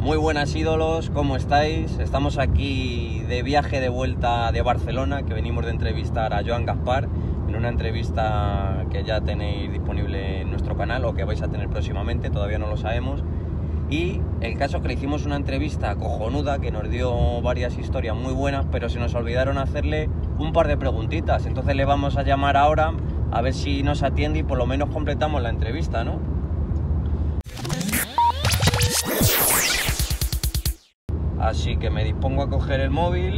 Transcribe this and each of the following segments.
Muy buenas ídolos, ¿cómo estáis? Estamos aquí de viaje de vuelta de Barcelona, que venimos de entrevistar a Joan Gaspar en una entrevista que ya tenéis disponible en nuestro canal o que vais a tener próximamente, todavía no lo sabemos. Y el caso es que le hicimos una entrevista cojonuda que nos dio varias historias muy buenas, pero se nos olvidaron hacerle un par de preguntitas. Entonces le vamos a llamar ahora a ver si nos atiende y por lo menos completamos la entrevista, ¿no? Así que me dispongo a coger el móvil.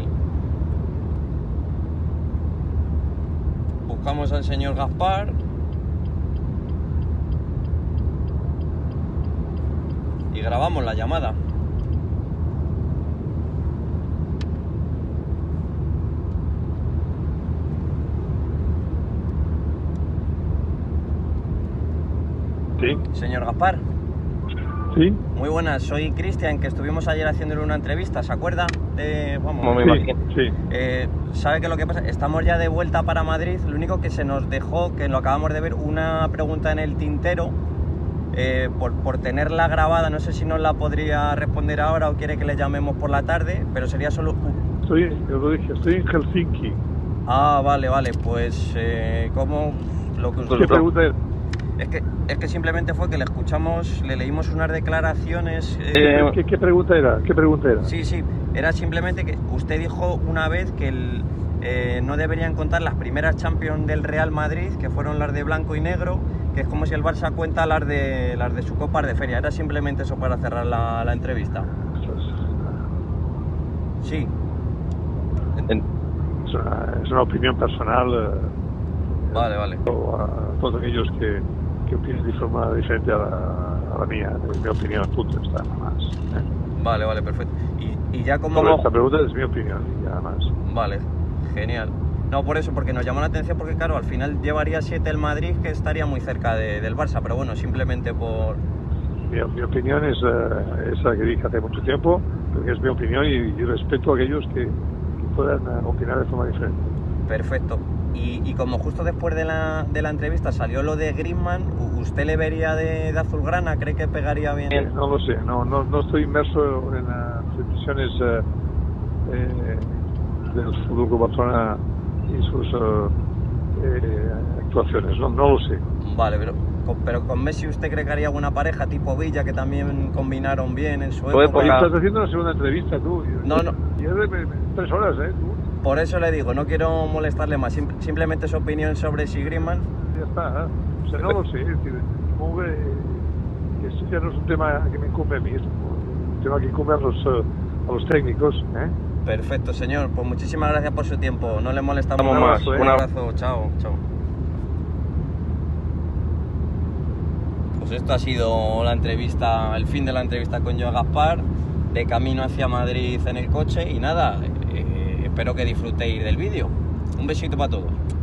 Buscamos al señor Gaspar. Y grabamos la llamada. Sí. Señor Gaspar. Sí. Muy buenas, soy Cristian, que estuvimos ayer haciéndole una entrevista, ¿se acuerda? Sí. ¿Sabe qué es lo que pasa? Estamos ya de vuelta para Madrid, lo único que se nos dejó, que lo acabamos de ver, una pregunta en el tintero, por tenerla grabada, no sé si nos la podría responder ahora o quiere que le llamemos por la tarde, pero sería solo... Yo lo dije, estoy en Helsinki. Ah, vale, pues, ¿cómo...? ¿Qué pregunta es? Es que simplemente fue que le escuchamos, le leímos unas declaraciones... ¿Qué pregunta era? Sí, era simplemente que usted dijo una vez que no deberían contar las primeras Champions del Real Madrid, que fueron las de blanco y negro, que es como si el Barça cuenta las de su Copa de Feria. Era simplemente eso para cerrar la entrevista. Sí. Es una opinión personal. Vale. A todos aquellos que opinen de forma diferente a la mía, mi opinión, punto, está nada más. Vale, perfecto. Y ya como... Esta pregunta es mi opinión y nada más. Vale, genial. No, por eso, porque nos llamó la atención, porque claro, al final llevaría 7 el Madrid, que estaría muy cerca del Barça, pero bueno, simplemente por... Mi opinión es esa que dije hace mucho tiempo, porque es mi opinión y respeto a aquellos que puedan opinar de forma diferente. Perfecto. Y como justo después de la entrevista salió lo de Griezmann, ¿usted le vería de azulgrana? ¿Cree que pegaría bien? No lo sé, no estoy inmerso en las decisiones del Fútbol Club Barcelona y sus actuaciones, no lo sé. Vale, pero con Messi, ¿usted cree que haría alguna pareja tipo Villa, que también combinaron bien en su época? Estás haciendo una segunda entrevista tú. No. Y es de 3 horas, tú. Por eso le digo, no quiero molestarle más, simplemente su opinión sobre si Griezmann. Ya está, o sea, no lo sé, es decir, supongo que esto ya no es un tema que me incumbe a mí, es un tema que incumbe a los técnicos. Perfecto, señor, pues muchísimas gracias por su tiempo, no le molestamos más. Un abrazo, chao. Pues esto ha sido la entrevista, el fin de la entrevista con Joan Gaspar, de camino hacia Madrid en el coche y nada, espero que disfrutéis del vídeo. Un besito para todos.